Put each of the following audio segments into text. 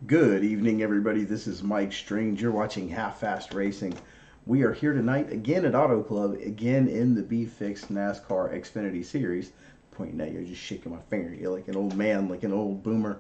Good evening, everybody. This is Mike Strange. You're watching Half Fast Racing. We are here tonight again at Auto Club, again in the B-Fix NASCAR Xfinity Series. Pointing at you, just shaking my finger. You're like an old man, like an old boomer.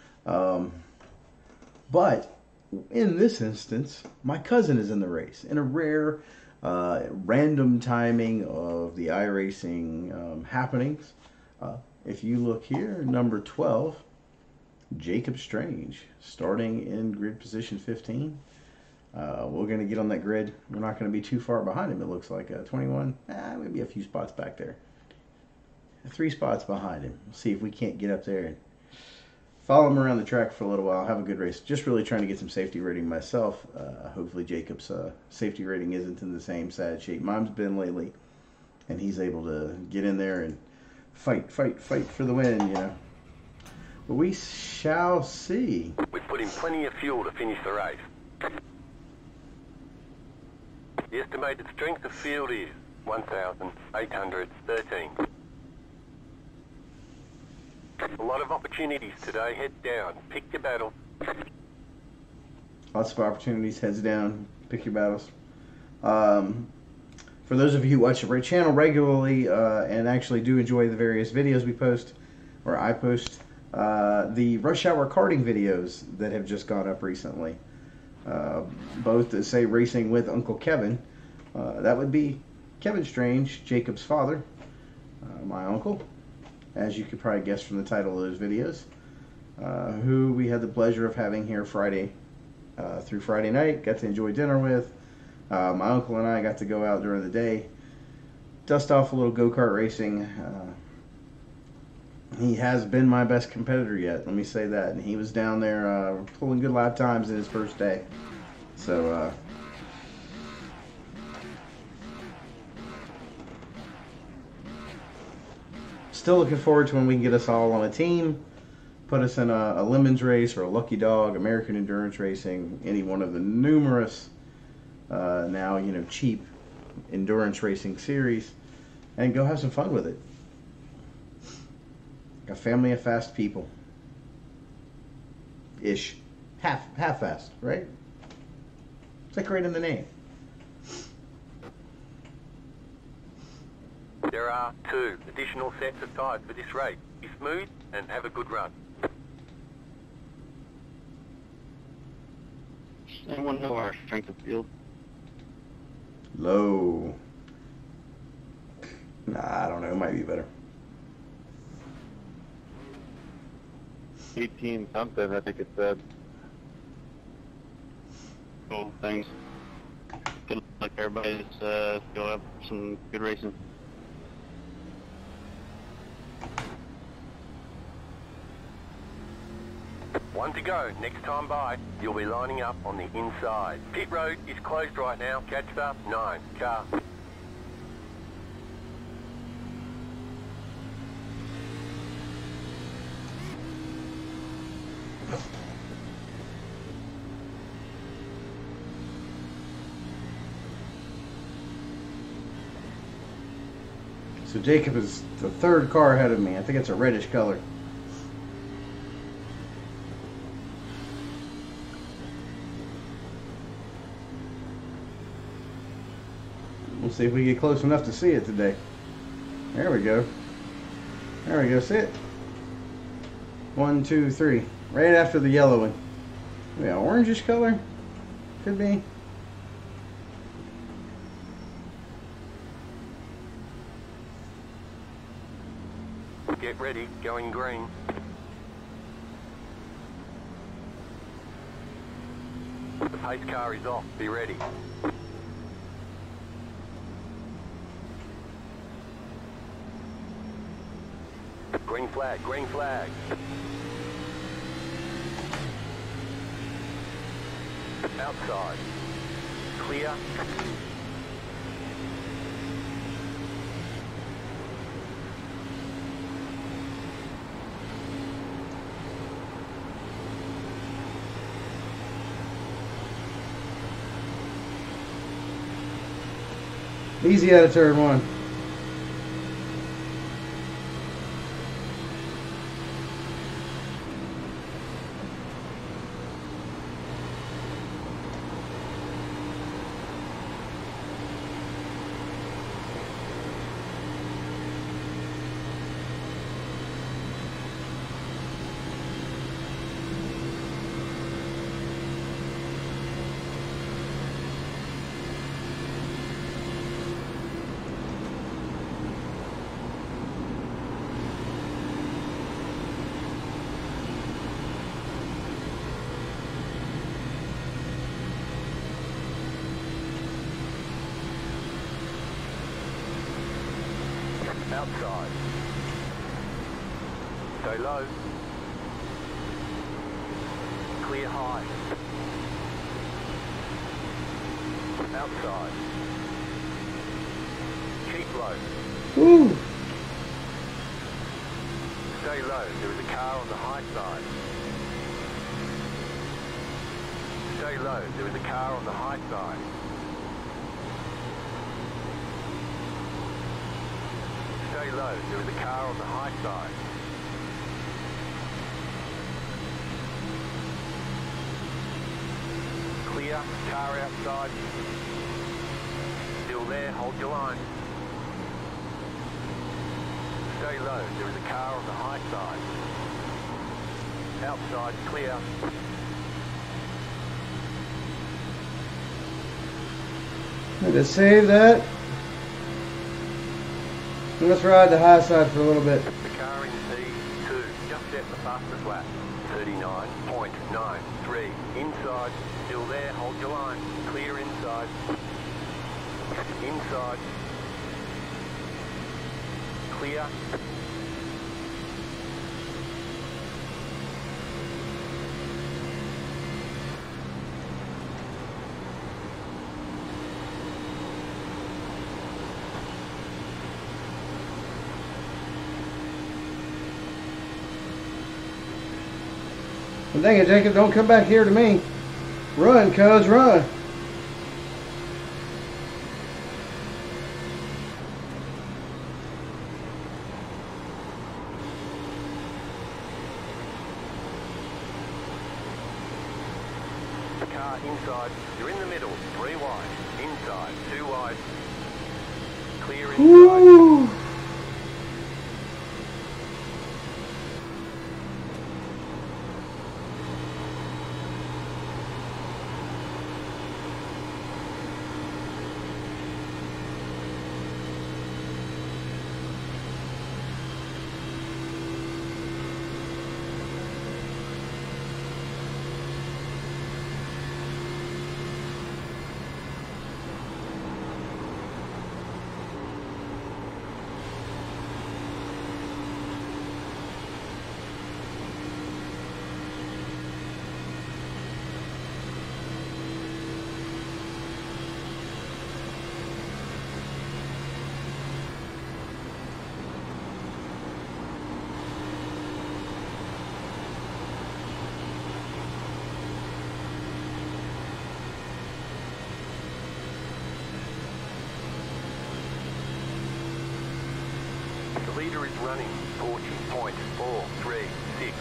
But in this instance, my cousin is in the race in a rare, random timing of the iRacing happenings. If you look here, number 12. Jacob Strange starting in grid position 15. We're going to get on that grid. We're not going to be too far behind him. It looks like 21, maybe a few spots back there. 3 spots behind him. We'll see if we can't get up there and follow him around the track for a little while. Have a good race. Just really trying to get some safety rating myself. Hopefully Jacob's safety rating isn't in the same sad shape mine's been lately, and he's able to get in there and fight for the win, you know. But we shall see. We've put in plenty of fuel to finish the race. The estimated strength of field is 1,813. A lot of opportunities today. Head down. Pick your battle. Lots of opportunities. Heads down. Pick your battles. For those of you who watch the channel regularly and actually do enjoy the various videos we post, or I post, the Rush Hour karting videos that have just gone up recently. Both that say Racing with Uncle Kevin. That would be Kevin Strange, Jacob's father, my uncle, as you could probably guess from the title of those videos, who we had the pleasure of having here Friday through Friday night, got to enjoy dinner with. My uncle and I got to go out during the day, dust off a little go-kart racing. He has been my best competitor yet, let me say that. And he was down there pulling good lap times in his first day. So, still looking forward to when we can get us all on a team, put us in a Lemons race or a Lucky Dog, American Endurance Racing, any one of the numerous, now, you know, cheap endurance racing series, and go have some fun with it. A family of fast people. Ish. Half fast, right? It's like right in the name. There are 2 additional sets of tyres for this race. Be smooth and have a good run. Does anyone know our strength of field? Low. Nah, I don't know. It might be better. 18 something, I think it said. Cool, thanks. Good luck, everybody. Let's go have some good racing. One to go. Next time by, you'll be lining up on the inside. Pit road is closed right now. Catch the 9 car. So Jacob is the 3rd car ahead of me. I think it's a reddish color. We'll see if we get close enough to see it today. There we go. There we go. See it? 1, 2, 3. Right after the yellow one. Yeah, orangish color? Could be. Get ready. Going green. The pace car is off. Be ready. Green flag, green flag. Outside. Clear. Easy out of turn 1. Outside. Stay low. Clear high. Outside. Keep low. Woo! Stay low. There is a car on the high side. Stay low. There is a car on the high side. Stay low. There is a car on the high side. Clear. Car outside. Still there. Hold your line. Stay low. There is a car on the high side. Outside. Clear. Let's save that. And let's ride the high side for a little bit. The car in P2 just set the fastest lap. 39.93. Inside. Still there. Hold your line. Clear inside. Inside. Clear. Well, dang it, Jacob, don't come back here to me. Run, cuz, run. The car inside. You're in the middle. 3 wide. Inside. 2 wide. Clear inside. Woo! The leader is running 40.436.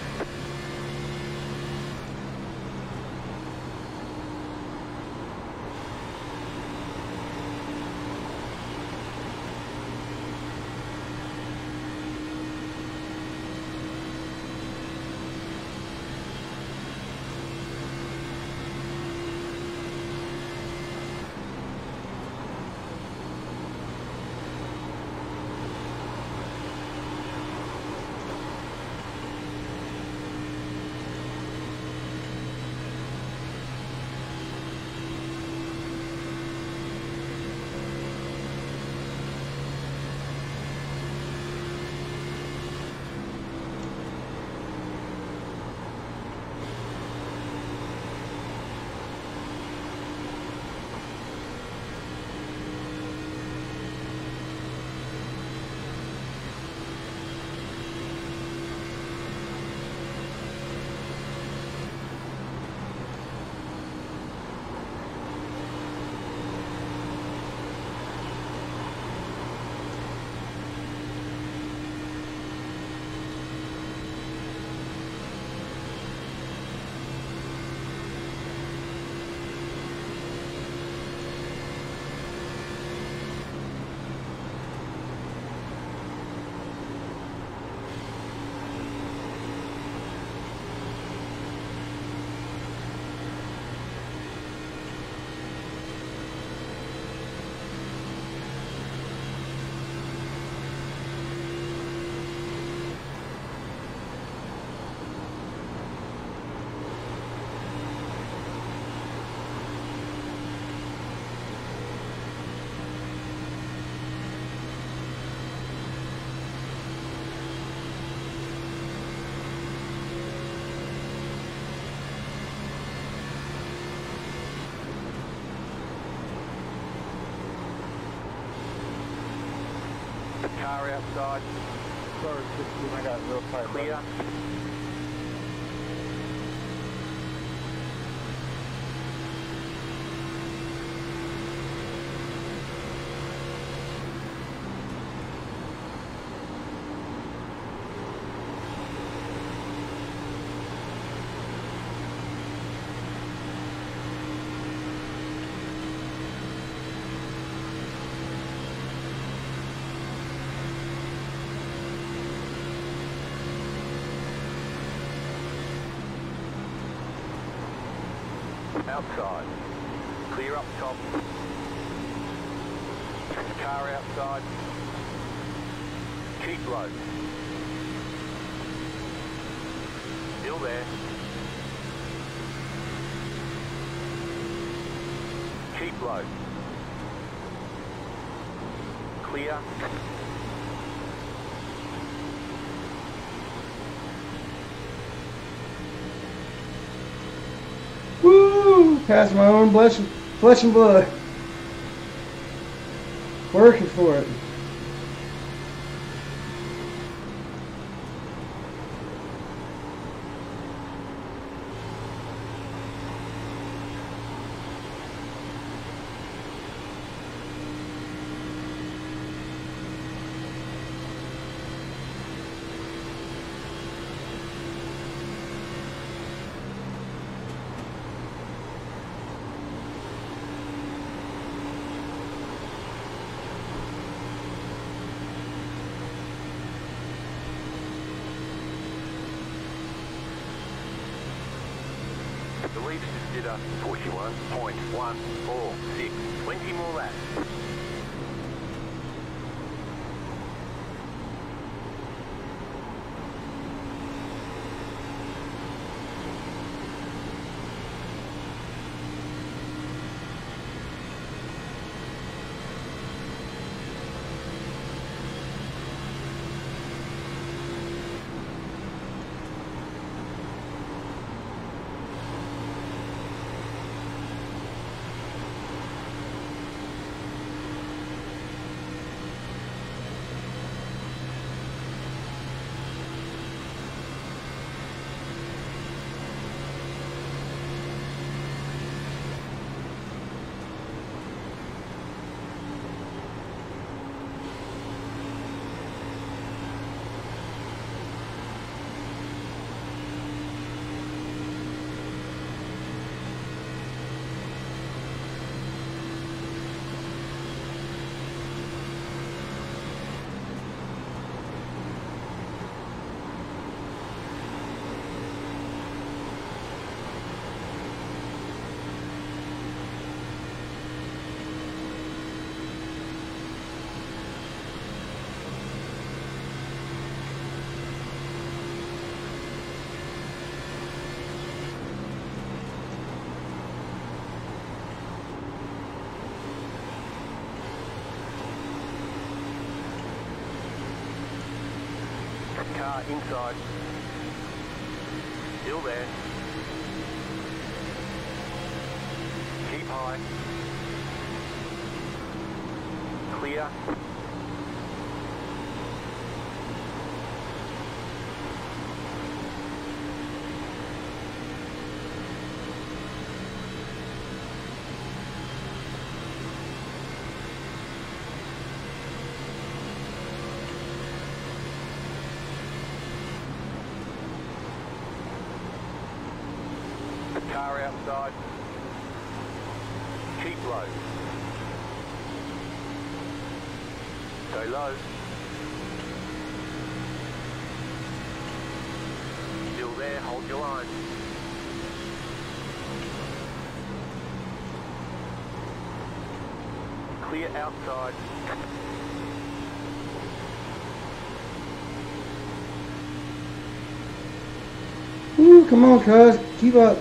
outside. Sorry, 16, I got real tight. Clear. Outside. Clear up top. Car outside. Keep low. Still there. Keep low. Clear. Woo! Past my own flesh and blood. Working for it. The lead assisted us 41.146. 20 more laps. Car inside. Still there. Keep high. Clear. Car outside. Keep low. Go low. Still there, hold your line. Clear outside. Woo, come on, cuz. Keep up.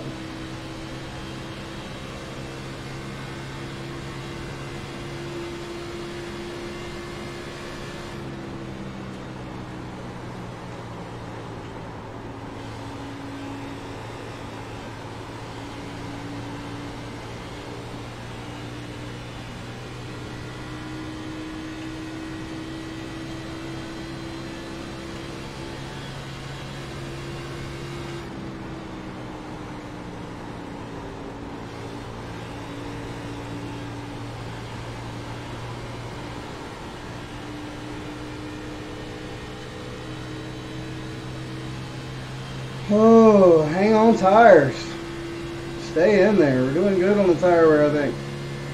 Oh, hang on tires. Stay in there. We're doing good on the tire wear, I think.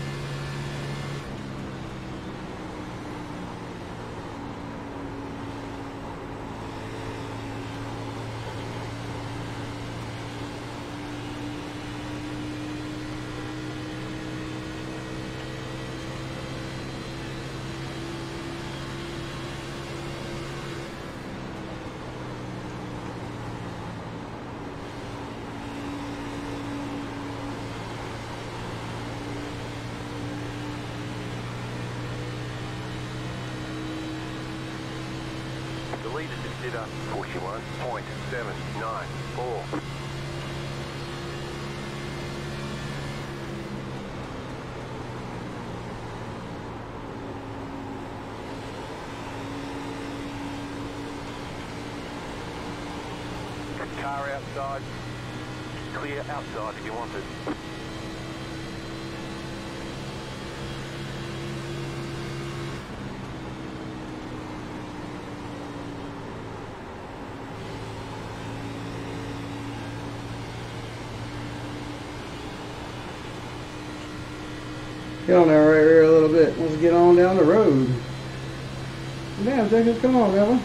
The leader consider 41.794. Car outside. Clear outside if you want it. Get on there right here a little bit. Let's get on down the road. Damn, Jacob, come on, Evan.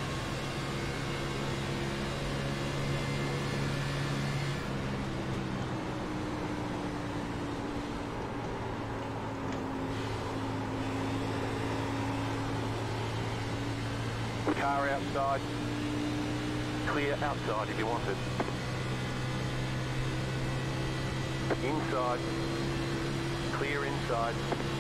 Car outside. Clear outside if you want it. Inside. Clear inside.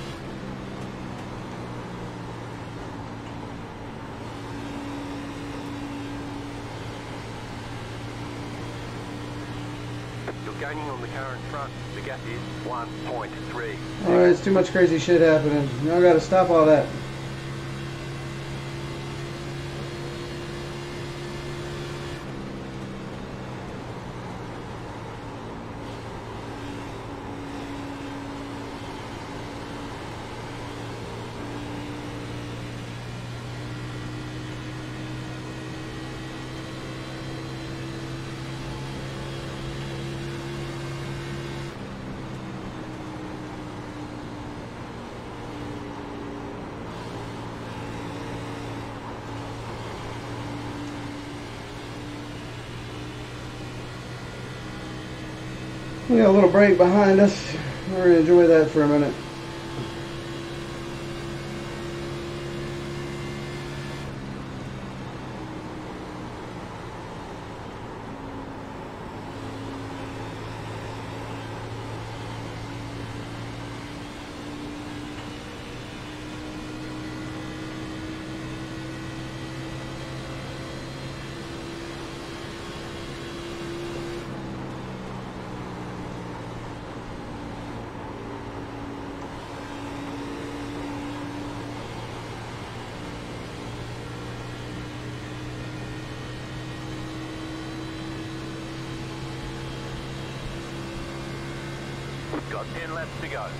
You're gaining on the car in front. The gap is 1.3. Alright, it's too much crazy shit happening. Now I gotta stop all that. We got a little break behind us. We're going to enjoy that for a minute. Got 10 laps to go.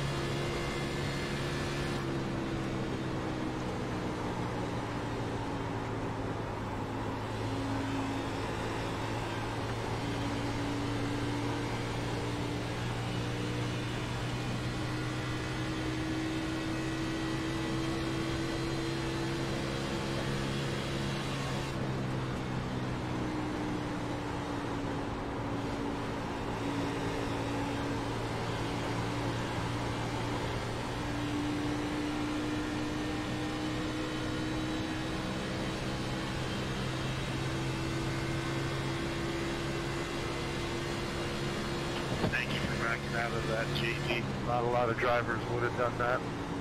Thank you for backing out of that, JD. Not a lot of drivers would have done that.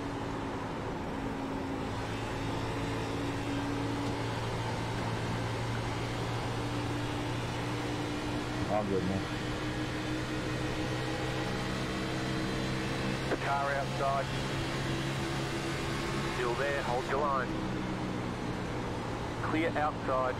All good, man. The car outside. Still there, hold your line. Clear outside.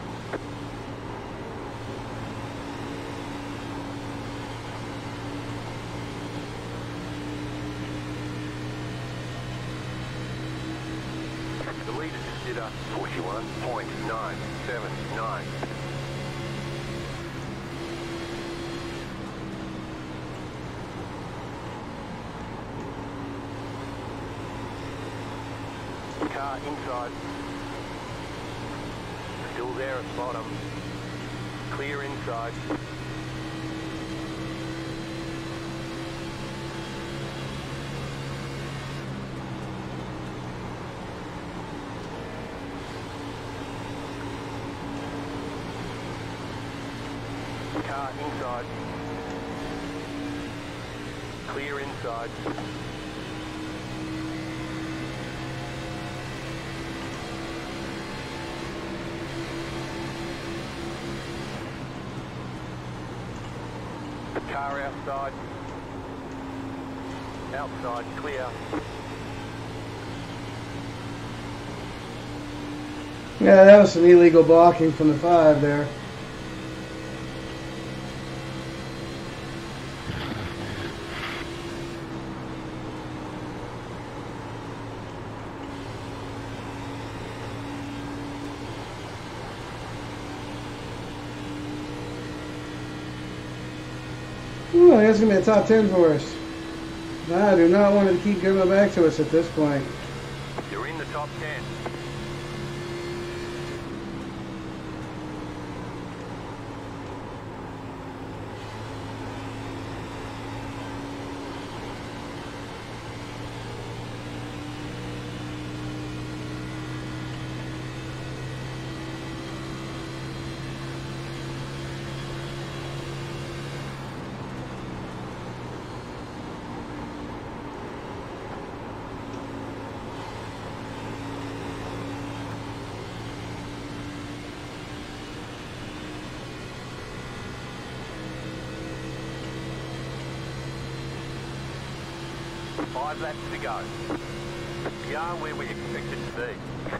The leader consider 41.979. Car inside. Still there at bottom. Clear inside. Car inside. Clear inside. Car outside. Outside clear. Yeah, that was some illegal blocking from the 5 there. Ooh, that's going to be a top 10 for us. I do not want to keep giving back to us at this point. You're in the top 10. Five laps to go. We are where we expected to be.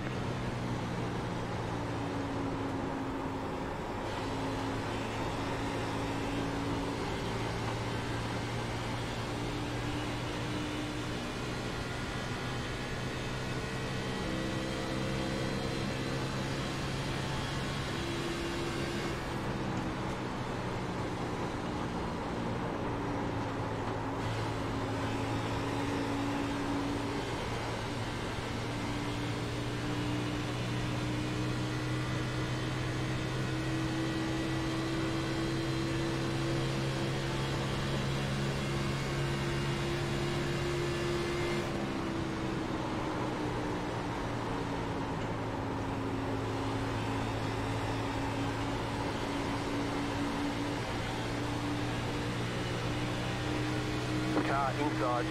Car inside.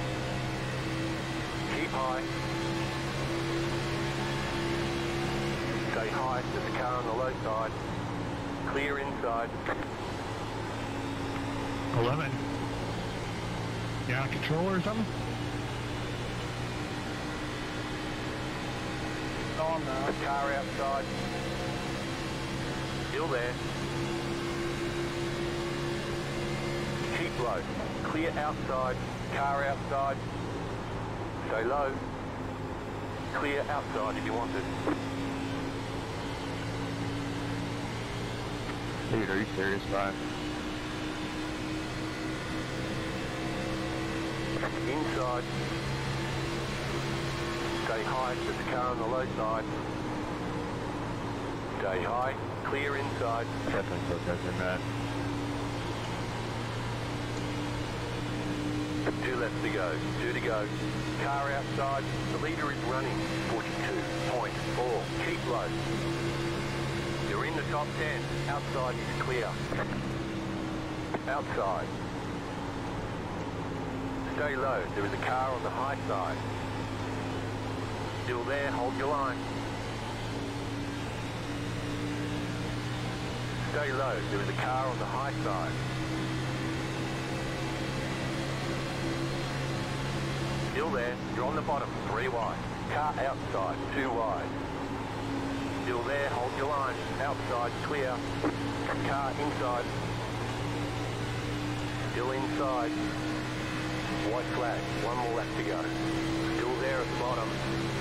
Keep high. Stay high, there's a car on the low side. Clear inside. 11. You out of control or something? No, I'm not. The car outside. Still there. Keep low. Clear outside. Car outside. Stay low. Clear outside if you want it. Dude, are you serious, man? Inside. Stay high, there's a car on the low side. Stay high, clear inside. Definitely protesting that. 2 left to go, 2 to go. Car outside, the leader is running. 42.4, keep low. You're in the top 10, outside is clear. Outside. Stay low, there is a car on the high side. Still there, hold your line. Stay low, there is a car on the high side. Still there, you're on the bottom, 3 wide. Car outside, 2 wide. Still there, hold your line. Outside, clear. Car inside. Still inside. White flag, 1 more lap to go. Still there at the bottom.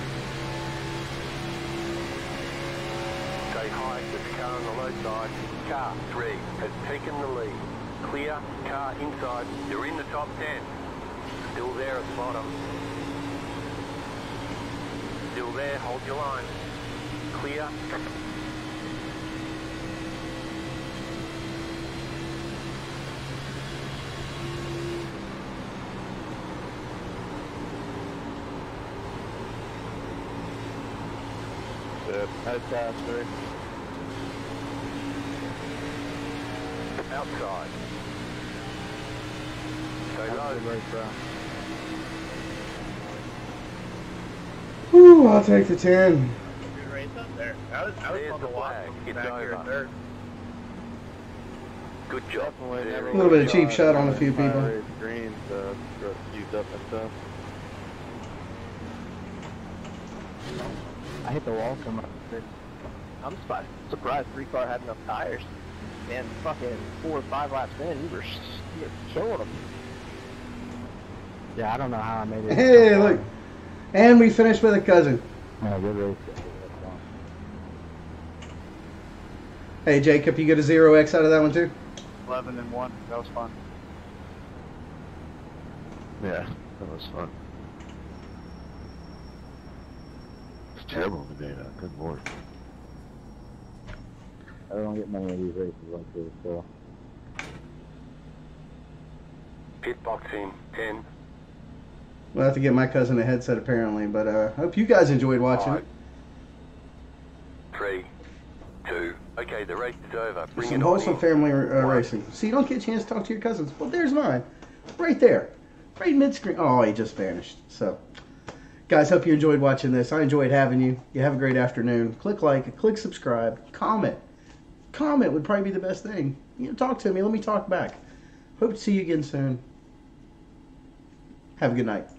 Stay high, there's a car on the low side. Car 3 has taken the lead. Clear, car inside. You're in the top 10. Still there at the bottom. Still there, hold your line. Clear. Head faster. Outside. Stay low. Whew, I'll take the 10. Good race up there. I was There's on the the walk flag. It's back here over. third. Good job. Definitely Very never A little bit of good cheap job. shot on a few people. Fire green to get used up and stuff. I hit the wall so much. I'm surprised 3-car had enough tires. Man, fucking 4 or 5 laps in, you were killing them. Yeah, I don't know how I made it. Hey, look. And we finished with a cousin. Yeah, good race. Hey, Jacob, you get a 0x out of that one too? 11 and 1. That was fun. Yeah, that was fun. It's terrible today, though. Good lord. I don't get many of these races like this, so. Pit box in. 10. We'll have to get my cousin a headset apparently, but I hope you guys enjoyed watching it. 3, 2. Okay, the race is over. Bring Some it on wholesome in. family racing. So you don't get a chance to talk to your cousins. Well, there's mine. Right there. Right mid-screen. Oh, he just vanished. So, guys, hope you enjoyed watching this. I enjoyed having you. You have a great afternoon. Click like, click subscribe, comment. Comment would probably be the best thing. You know, talk to me. Let me talk back. Hope to see you again soon. Have a good night.